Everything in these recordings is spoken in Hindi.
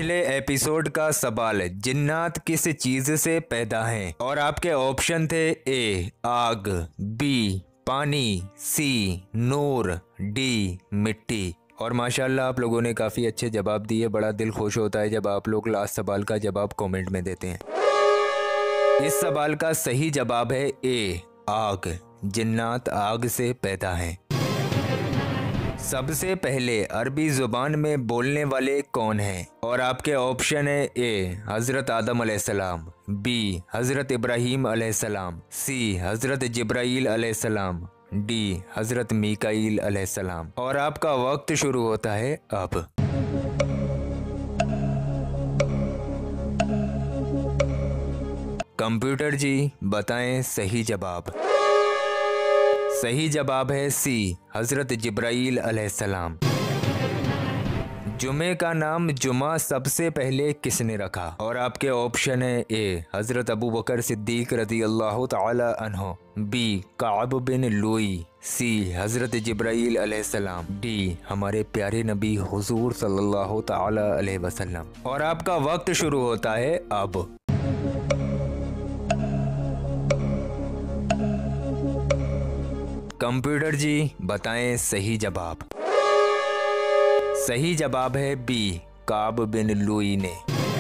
पिछले एपिसोड का सवाल, जिन्नात किस चीज से पैदा हैं? और आपके ऑप्शन थे ए आग, बी पानी, सी नूर, डी मिट्टी। और माशाल्लाह आप लोगों ने काफ़ी अच्छे जवाब दिए। बड़ा दिल खुश होता है जब आप लोग लास्ट सवाल का जवाब कमेंट में देते हैं। इस सवाल का सही जवाब है ए आग। जिन्नात आग से पैदा हैं। सबसे पहले अरबी ज़ुबान में बोलने वाले कौन हैं? और आपके ऑप्शन है ए हज़रत आदम अलैहिस्सलाम, बी हज़रत इब्राहीम अलैहिस्सलाम, सी हज़रत जिब्राईल अलैहिस्सलाम, डी हज़रत मीकाईल अलैहिस्सलाम। और आपका वक्त शुरू होता है अब। कंप्यूटर जी बताएं सही जवाब। सही जवाब है सी हज़रत जिब्राईल अलैहिस्सलाम। जुमे का नाम जुमा सबसे पहले किसने रखा? और आपके ऑप्शन है ए हज़रत अबू बकर सिद्दीक रज़ी अल्लाह ताला अन्हो, बी काब बिन लुई, सी हज़रत जिब्राईल अलैहिस्सलाम, डी हमारे प्यारे नबी हुजूर सल्लल्लाहु ताला अलैहि वसल्लम। और आपका वक्त शुरू होता है अब। कंप्यूटर जी बताएं सही जवाब। सही जवाब है बी काब बिन लुई ने।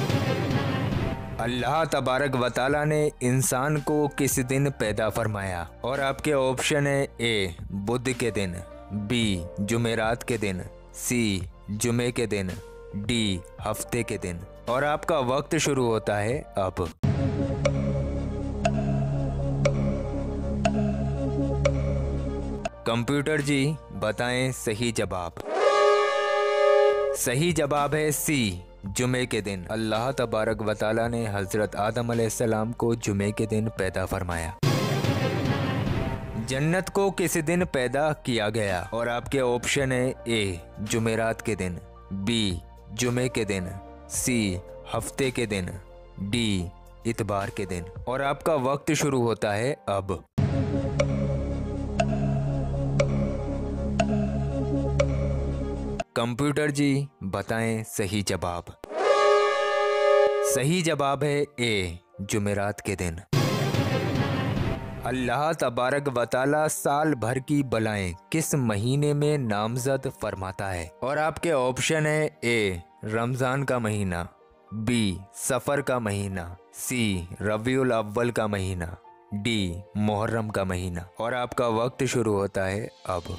अल्लाह तबारक व तआला ने इंसान को किस दिन पैदा फरमाया? और आपके ऑप्शन है ए बुध के दिन, बी जुमेरात के दिन, सी जुमे के दिन, डी हफ्ते के दिन। और आपका वक्त शुरू होता है अब। कंप्यूटर जी बताएं सही जवाब। सही जवाब है सी जुमे के दिन। अल्लाह तबारक व तआला ने हज़रत आदम अलैहिस्सलाम को जुमे के दिन पैदा फरमाया। जन्नत को किस दिन पैदा किया गया? और आपके ऑप्शन है ए जुमेरात के दिन, बी जुमे के दिन, सी हफ्ते के दिन, डी इतबार के दिन। और आपका वक्त शुरू होता है अब। कंप्यूटर जी बताएं सही जवाब। सही जवाब है ए जुमेरात के दिन। अल्लाह तबारक व तआला साल भर की बलाएं किस महीने में नामजद फरमाता है? और आपके ऑप्शन है ए रमज़ान का महीना, बी सफ़र का महीना, सी रबीउल अव्वल का महीना, डी मुहर्रम का महीना। और आपका वक्त शुरू होता है अब।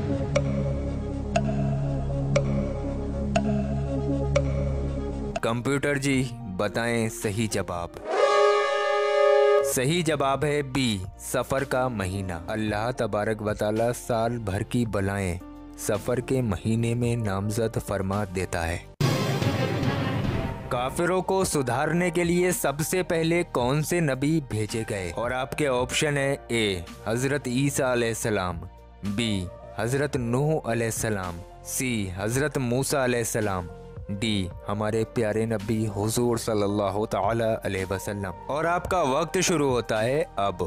कंप्यूटर जी बताएं सही जवाब। सही जवाब है बी सफ़र का महीना। अल्लाह तबारक व तआला साल भर की बलाएं सफ़र के महीने में नामजद फरमा देता है। काफिरों को सुधारने के लिए सबसे पहले कौन से नबी भेजे गए? और आपके ऑप्शन है ए हज़रत ईसा अलैहिस्सलाम, बी हज़रत नूह अलैहिस्सलाम, सी हज़रत मूसा अलैहिस्सलाम, डी हमारे प्यारे नबी हुजूर सल्लल्लाहु ताला अलैहि वसल्लम। और आपका वक्त शुरू होता है अब।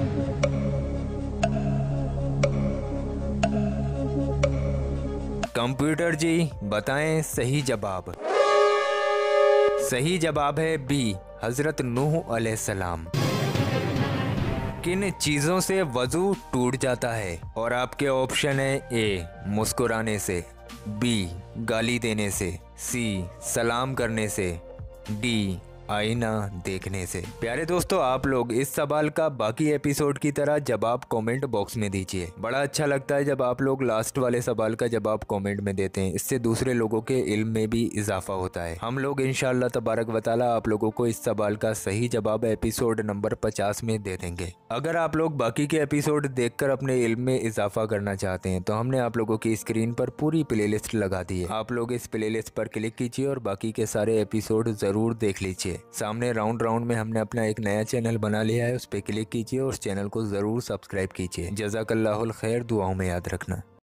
कंप्यूटर जी बताएं सही जवाब। सही जवाब है बी हज़रत नूह अलैहिस्सलाम। किन चीज़ों से वज़ू टूट जाता है? और आपके ऑप्शन है ए मुस्कुराने से, बी गाली देने से, सी सलाम करने से, डी आईना देखने से। प्यारे दोस्तों, आप लोग इस सवाल का बाकी एपिसोड की तरह जवाब कमेंट बॉक्स में दीजिए। बड़ा अच्छा लगता है जब आप लोग लास्ट वाले सवाल का जवाब कमेंट में देते हैं। इससे दूसरे लोगों के इल्म में भी इजाफा होता है। हम लोग इंशाअल्लाह तबारक व तआला आप लोगों को इस सवाल का सही जवाब एपिसोड नंबर 50 में दे देंगे। अगर आप लोग बाकी के एपिसोड देखकर अपने इल्म में इजाफा करना चाहते हैं तो हमने आप लोगों की स्क्रीन पर पूरी प्लेलिस्ट लगा दी है। आप लोग इस प्लेलिस्ट पर क्लिक कीजिए और बाकी के सारे एपिसोड जरूर देख लीजिए। सामने राउंड में हमने अपना एक नया चैनल बना लिया है, उस पर क्लिक कीजिए और उस चैनल को जरूर सब्सक्राइब कीजिए। जज़ाकल्लाहुल खैर, दुआओं में याद रखना।